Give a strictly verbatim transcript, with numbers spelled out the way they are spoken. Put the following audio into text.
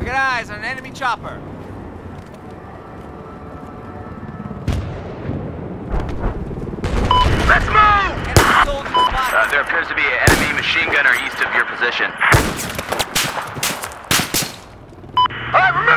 We got eyes on an enemy chopper. Let's move! Enemy soldier spotted. Uh, there appears to be an enemy machine gunner east of your position. Alright, we're